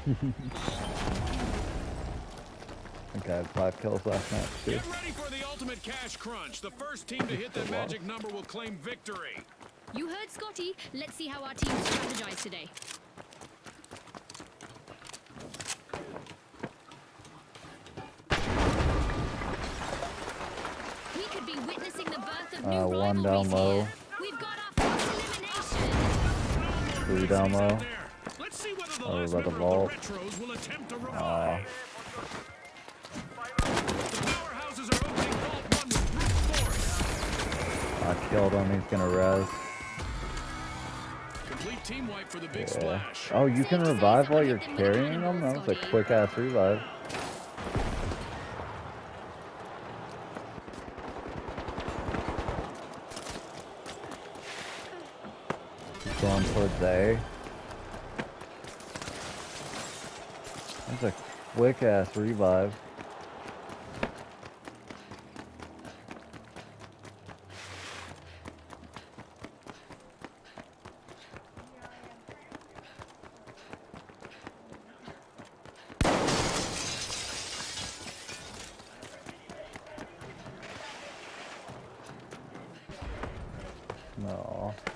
I think I had 5 kills last match too. Get ready for the ultimate cash crunch. The first team to hit that magic number will claim victory. You heard Scotty. Let's see how our team strategize today. We could be witnessing the birth of new one down rivalries low. here. We've got our first elimination. 3 down low. Let's see whether the Oh, last by the member vault. of the Retros will attempt to revive. The powerhouses are opening vault 1 with brute force. I killed him. He's gonna res. Complete team wipe for the big splash. Oh, you can revive while you're carrying them? That was a quick ass revive. He's going towards A. That's a quick ass revive. No.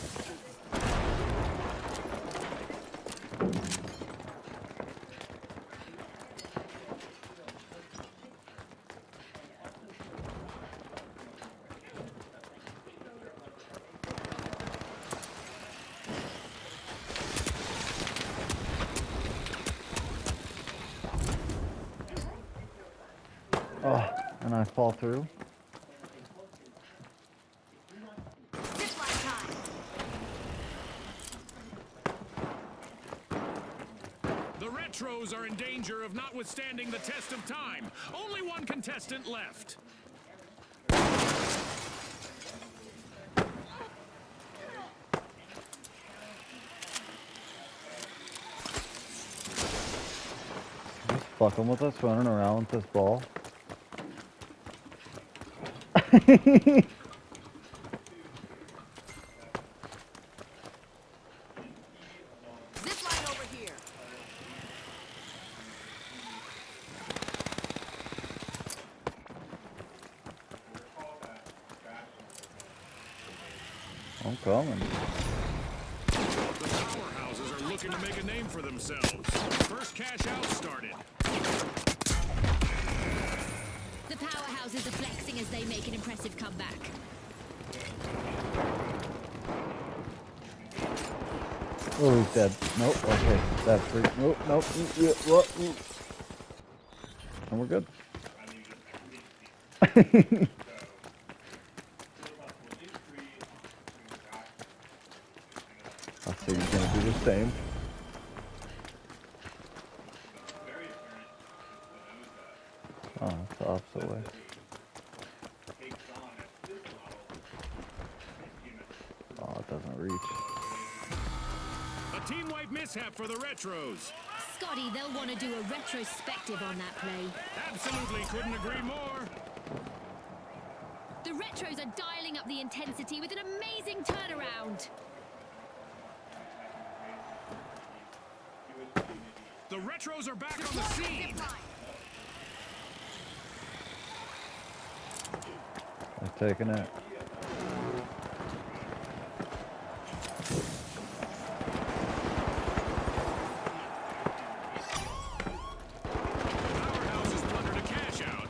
Oh, and I fall through. The Retros are in danger of not withstanding the test of time. Only one contestant left. Just fucking with us running around with this ball. Zipline over here. I'm coming. The powerhouses are looking to make a name for themselves. First cash out started. The powerhouses are flexing as they make an impressive comeback. Oh, he's dead. Nope. Okay. That's free. Nope. Nope. Yeah, what? And we're good. I see he's gonna do the same. Oh, it's the opposite way. Oh, it doesn't reach. A team wipe mishap for the Retros. Scotty, they'll want to do a retrospective on that play. Absolutely couldn't agree more. The Retros are dialing up the intensity with an amazing turnaround. The Retros are back on the scene. They're taking it. Powerhouses plundered a cash out.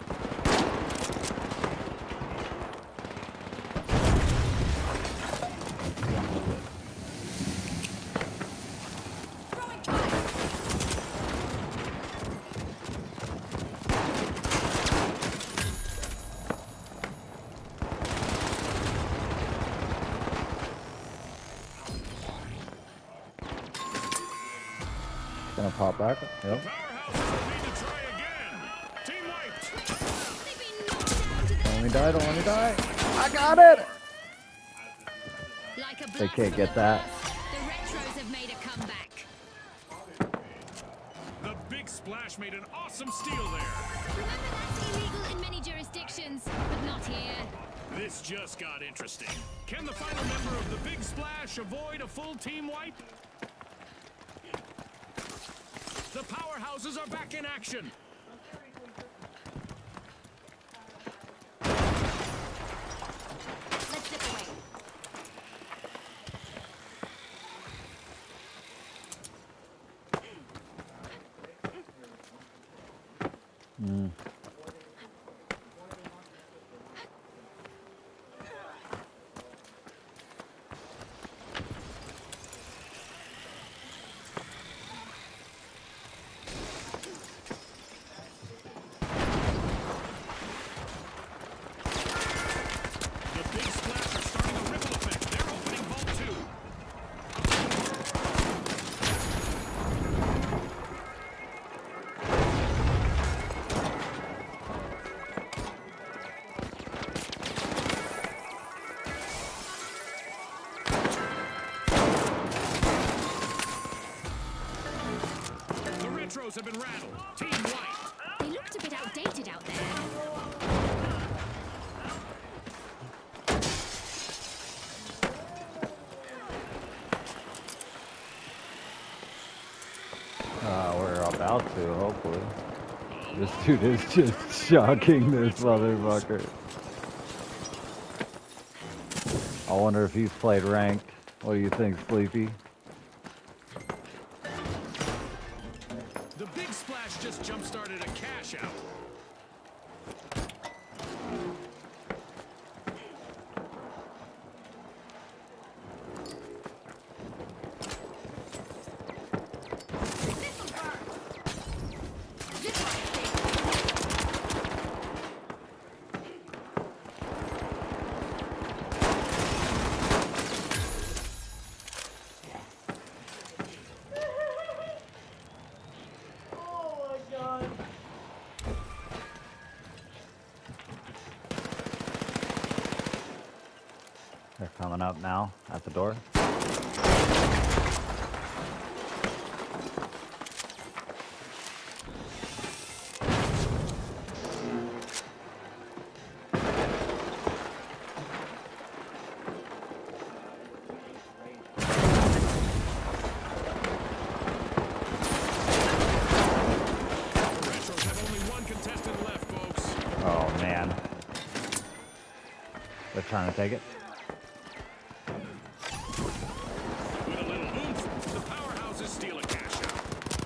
Gonna pop back. Yep. Powerhouses need to try again. Team wiped. They've been knocked down to the Don't let me die. Don't let me die. I got it. like a They blast can't from get the that. past, the Retros have made a comeback. The big splash made an awesome steal there. Remember, that's illegal in many jurisdictions, but not here. This just got interesting. Can the final member of the big splash avoid a full team wipe? The powerhouses are back in action. Let's zip away. Retros have been rattled. Team white. They looked a bit outdated out there. We're about to, hopefully. This dude is just shocking this motherfucker. I wonder if he's played ranked. What do you think, Sleepy? The big splash just jump-started a cash out. They're coming up now at the door. Retros have only one contestant left, folks. Oh man. They're trying to take it. With a little oomph, the powerhouses steal a cash out.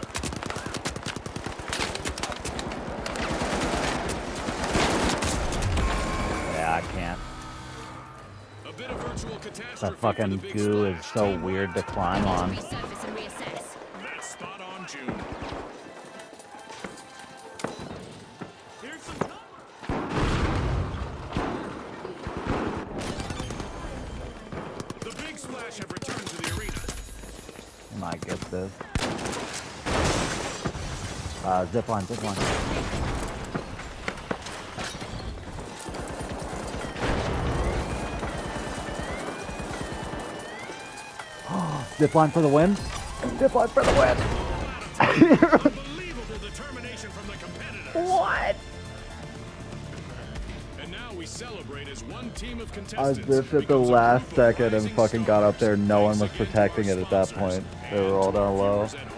Yeah, I can't. A bit of virtual catastrophe. That fucking for the big goo is splash. so Team weird to white. climb on. Resurface and reassess. That's spot on, June. Here's some cover. The big splash have returned to the arena. I might get this. Zipline, zipline. Zipline for the win. Zipline for the win. Unbelievable determination from the competitors. What? And now we celebrate as one team of I contestants. zipped at the because a last group of second and rising fucking got up there. stars No one was once again protecting were it at that sponsors point. They were all down and low. viewers at